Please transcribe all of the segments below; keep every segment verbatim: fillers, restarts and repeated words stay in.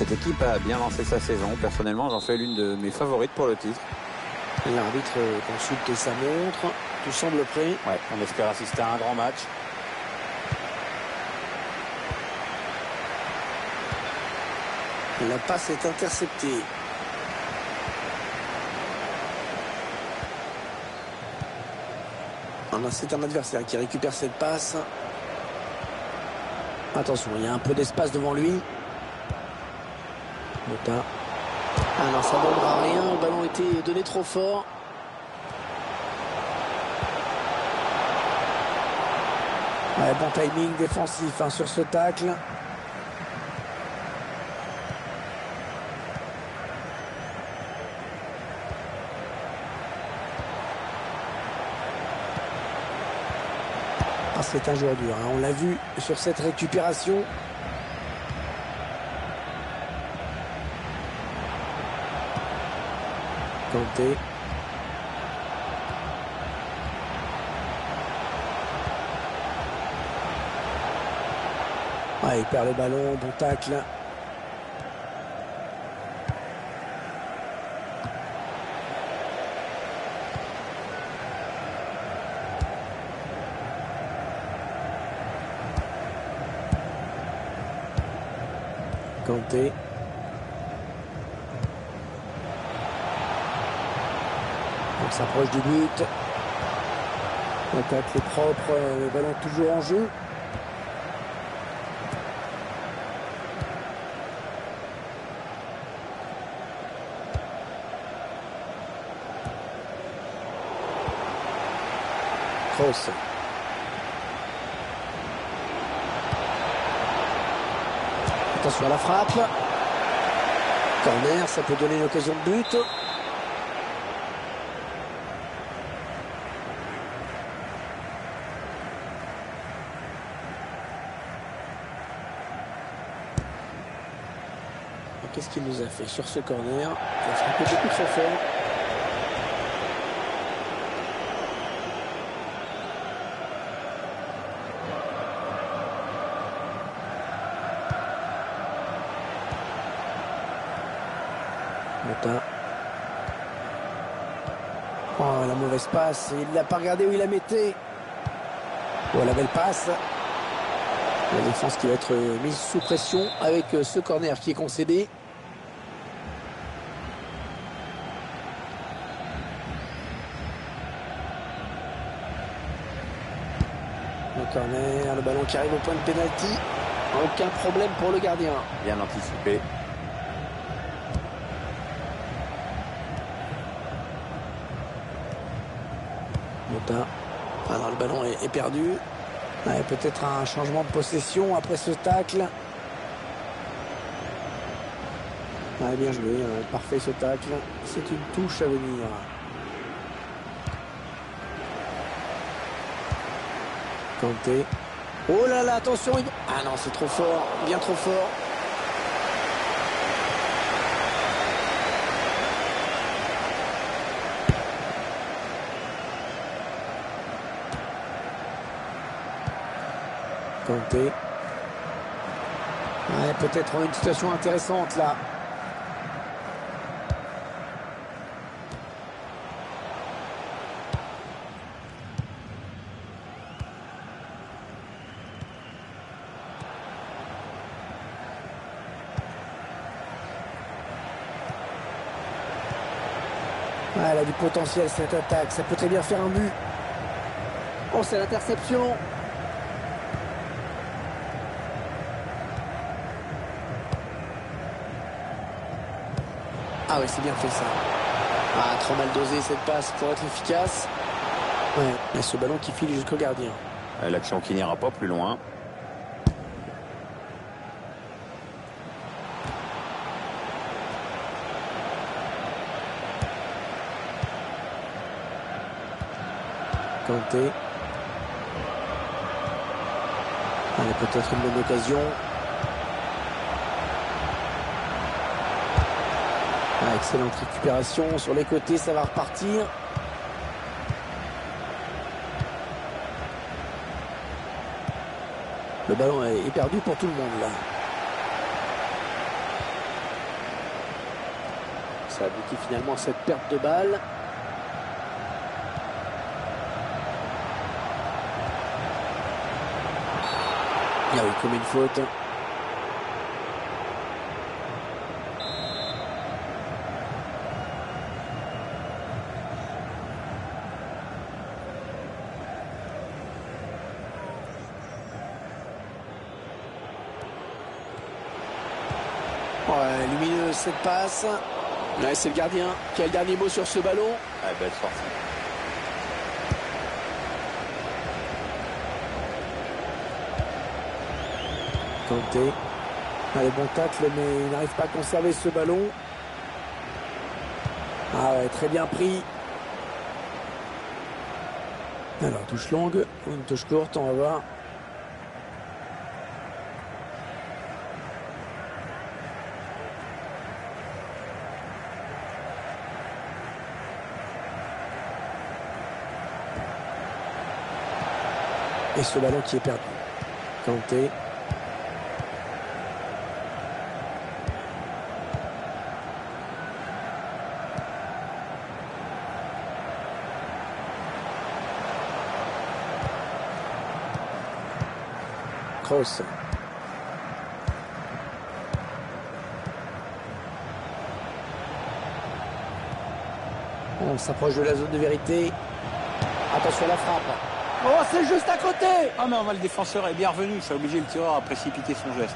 Cette équipe a bien lancé sa saison. Personnellement, j'en fais l'une de mes favorites pour le titre. L'arbitre consulte sa montre. Tout semble prêt. Ouais, on espère assister à un grand match. La passe est interceptée. C'est un adversaire qui récupère cette passe. Attention, il y a un peu d'espace devant lui. Mota. Ah non, ça ne donnera rien. Le ballon a été donné trop fort. Ouais, bon timing défensif hein, sur ce tacle. Ah, c'est un joueur dur, hein. On l'a vu sur cette récupération. Kanté. Ah, il perd le ballon, bon tacle. Kanté. On s'approche du but. L'attaque est propre, le ballon toujours en jeu. Kroos. Attention à la frappe. Corner, ça peut donner une occasion de but. Qu'est-ce qu'il nous a fait sur ce corner? Il a frappé beaucoup trop fort. Mota. Oh, la mauvaise passe. Il n'a pas regardé où il la mettait. Oh, la belle passe. La défense qui va être mise sous pression avec ce corner qui est concédé. Le corner, le ballon qui arrive au point de pénalty. Aucun problème pour le gardien. Bien anticipé. Mota. Alors le ballon est, est perdu. Ouais, peut-être un changement de possession après ce tacle. Ouais, bien joué, euh, parfait ce tacle. C'est une touche à venir. Kanté. Oh là là, attention. Il... Ah non, c'est trop fort, bien trop fort. Kanté. Ouais, peut-être une situation intéressante là. Ouais, elle a du potentiel cette attaque, ça peut très bien faire un but. Oh, c'est l'interception. Ah oui, c'est bien fait ça. Ah, trop mal dosé cette passe pour être efficace. Ouais, et ce ballon qui file jusqu'au gardien. L'action qui n'ira pas plus loin. Kanté. Allez, peut-être une bonne occasion. Ah, excellente récupération sur les côtés, ça va repartir. Le ballon est perdu pour tout le monde là. Ça aboutit finalement à cette perte de balle. Ah oui, comme une faute. Ouais, lumineuse cette passe. Ouais, c'est le gardien qui a le dernier mot sur ce ballon. Ouais, belle sortie. Kanté. Allez, bon tacle, mais il n'arrive pas à conserver ce ballon. Ah ouais, très bien pris. Alors, touche longue ou une touche courte, on va voir. Et ce ballon qui est perdu. Kanté. Kroos. On s'approche de la zone de vérité. Attention à la frappe. Oh, c'est juste à côté. Ah mais enfin, le défenseur est bien revenu, ça a obligé le tireur à précipiter son geste.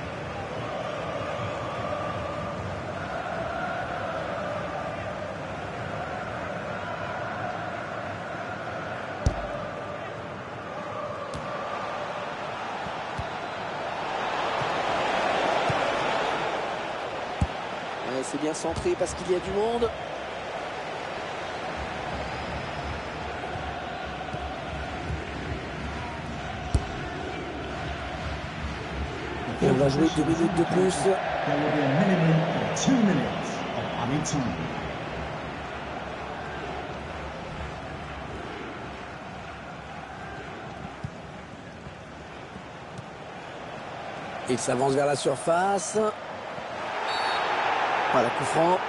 Ouais, c'est bien centré parce qu'il y a du monde. Et on va jouer deux minutes de plus. Il s'avance vers la surface. Voilà, coup franc.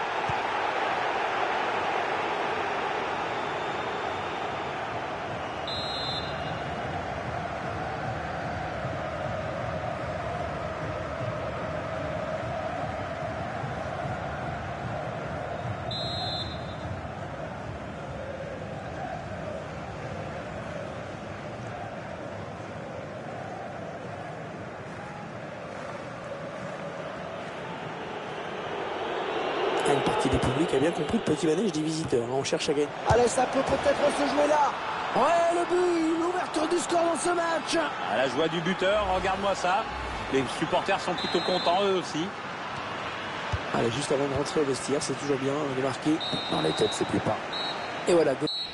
Une partie du public a bien compris le petit manège des visiteurs. On cherche à gagner. Allez, ça peut peut-être se jouer là. Ouais, le but, l'ouverture du score dans ce match. À la joie du buteur, regarde-moi ça. Les supporters sont plutôt contents eux aussi. Allez, juste avant de rentrer au vestiaire, c'est toujours bien de marquer dans les têtes, c'est plus pas. Et voilà.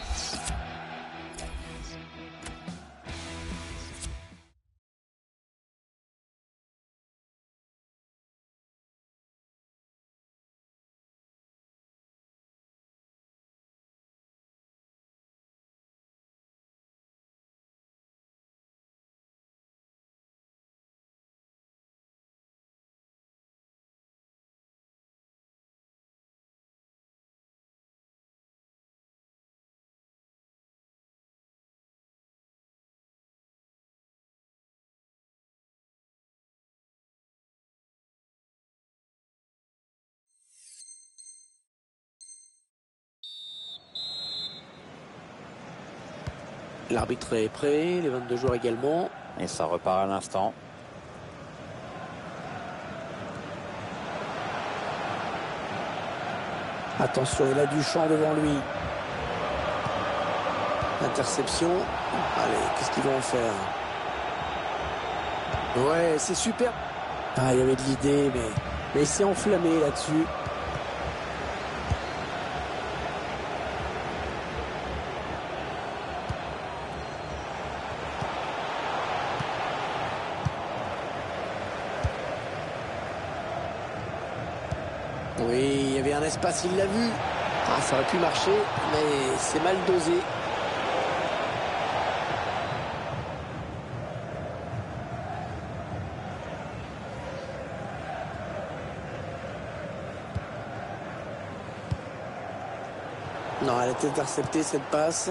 L'arbitre est prêt, les vingt-deux joueurs également. Et ça repart à l'instant. Attention, il a du champ devant lui. Interception. Allez, qu'est-ce qu'ils vont en faire? Ouais, c'est super. Ah, il y avait de l'idée, mais, mais il s'est enflammé là-dessus. Oui, il y avait un espace, il l'a vu. Ah, ça aurait pu marcher, mais c'est mal dosé. Non, elle a été interceptée cette passe.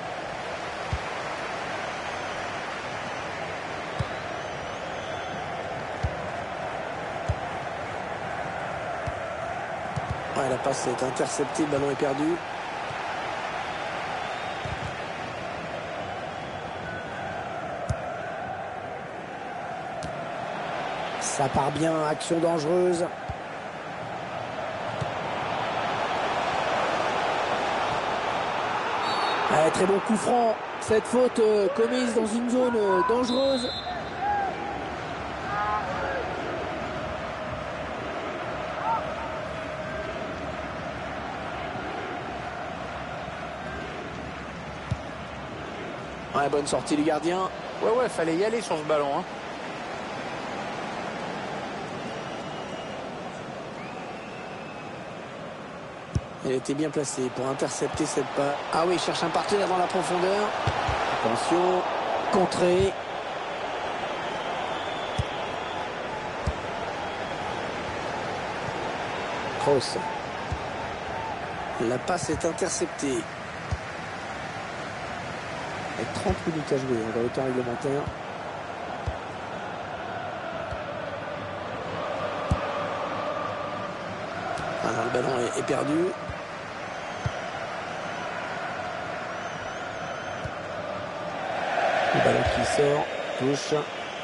Ouais, la passe est interceptée, le ballon est perdu. Ça part bien, action dangereuse. Allez, très bon coup franc. Cette faute euh, commise dans une zone euh, dangereuse. Ouais, bonne sortie du gardien. Ouais, ouais, fallait y aller sur ce ballon. Hein. Elle était bien placée pour intercepter cette passe. Ah oui, il cherche un partenaire dans la profondeur. Attention, contré. Kroos. La passe est interceptée. Avec trente minutes à jouer dans le temps réglementaire. Alors, le ballon est, est perdu. Le ballon qui sort, touche.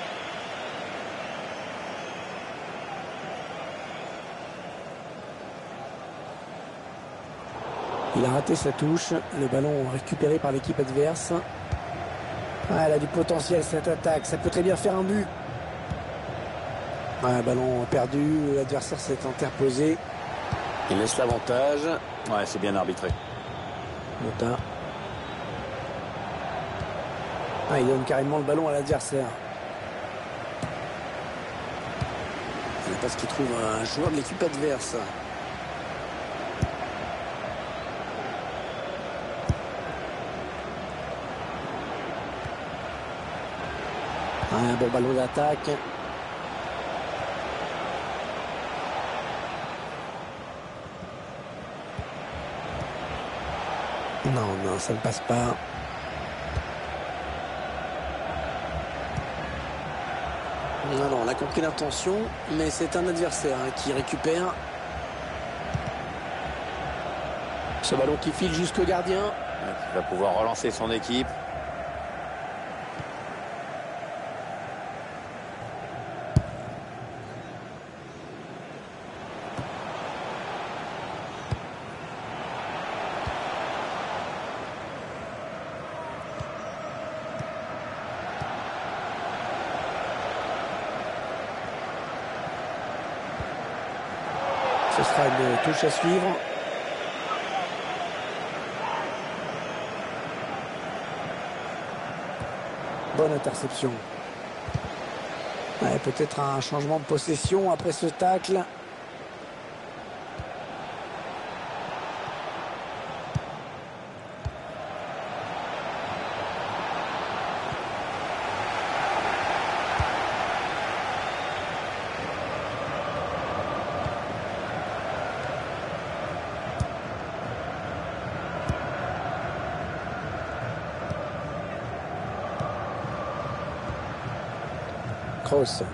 Il a raté sa touche. Le ballon récupéré par l'équipe adverse. Ah, elle a du potentiel cette attaque. Ça peut très bien faire un but. Ah, ballon perdu. L'adversaire s'est interposé. Il laisse l'avantage. Ouais, c'est bien arbitré. Mota. Ah, il donne carrément le ballon à l'adversaire. C'est parce qu'il trouve un joueur de l'équipe adverse. Un bon ballon d'attaque. Non, non, ça ne passe pas. Non, non, on a compris l'intention, mais c'est un adversaire hein, qui récupère. Ce ballon qui file jusqu'au gardien. Il va pouvoir relancer son équipe. Ce sera une touche à suivre. Bonne interception. Ouais, peut-être un changement de possession après ce tacle. Kroos.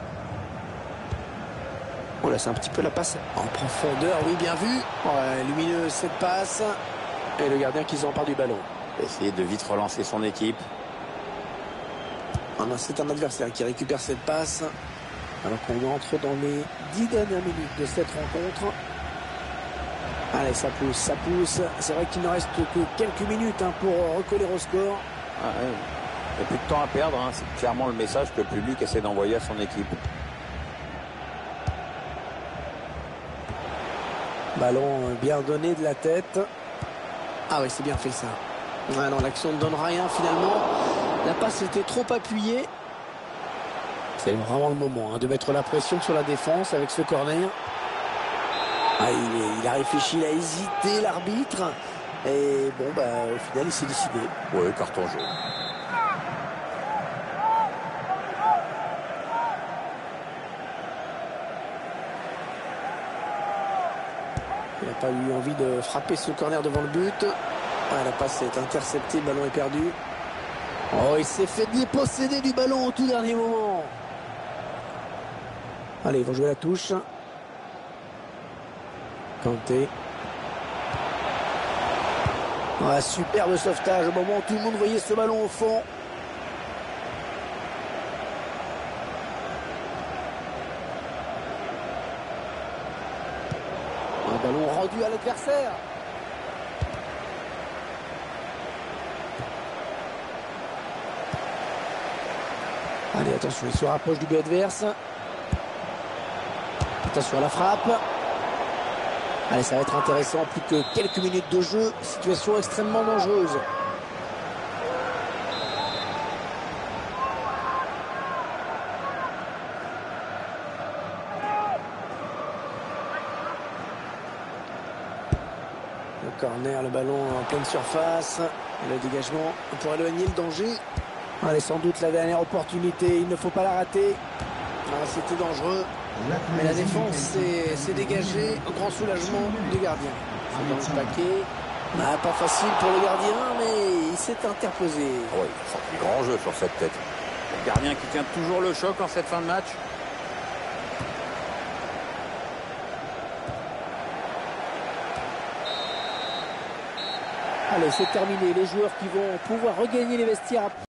On laisse un petit peu la passe en profondeur. Oui, bien vu. Ouais, lumineuse cette passe. Et le gardien qui s'empare du ballon. Essayer de vite relancer son équipe. Ah non, c'est un adversaire qui récupère cette passe. Alors qu'on entre dans les dix dernières minutes de cette rencontre. Allez, ça pousse, ça pousse. C'est vrai qu'il ne reste que quelques minutes hein, pour recoller au score. Ah, ouais. Il n'y a plus de temps à perdre. Hein. C'est clairement le message que le public essaie d'envoyer à son équipe. Ballon bien donné de la tête. Ah oui, c'est bien fait ça. Ah non, l'action ne donne rien finalement. La passe était trop appuyée. C'est vraiment le moment hein, de mettre la pression sur la défense avec ce corner. Ah, il, est, il a réfléchi, il a hésité l'arbitre. Et bon, bah, au final, il s'est décidé. Oui, carton jaune. Il n'a pas eu envie de frapper ce corner devant le but. Ouais, la passe est interceptée, le ballon est perdu. Oh, il s'est fait déposséder du ballon au tout dernier moment. Allez, ils vont jouer la touche. Kanté. Ouais, superbe sauvetage au moment où tout le monde voyait ce ballon au fond. Un ballon rendu à l'adversaire. Allez, attention, il se rapproche du but adverse. Attention à la frappe. Allez, ça va être intéressant. Plus que quelques minutes de jeu. Situation extrêmement dangereuse. Le corner, le ballon en pleine surface. Et le dégagement pour éloigner le danger. Allez, sans doute la dernière opportunité. Il ne faut pas la rater. Ah, c'était dangereux. Mais la défense s'est dégagée au grand soulagement du gardien. C'est dans le paquet. Ah, pas facile pour le gardien, mais il s'est interposé. Oui, il sent du grand jeu sur cette tête. Le gardien qui tient toujours le choc en cette fin de match. Allez, c'est terminé. Les joueurs qui vont pouvoir regagner les vestiaires.